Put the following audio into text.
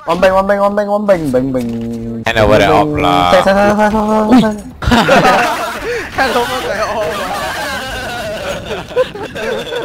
one bang. Hand over the off lah. Sai. Hand over the off.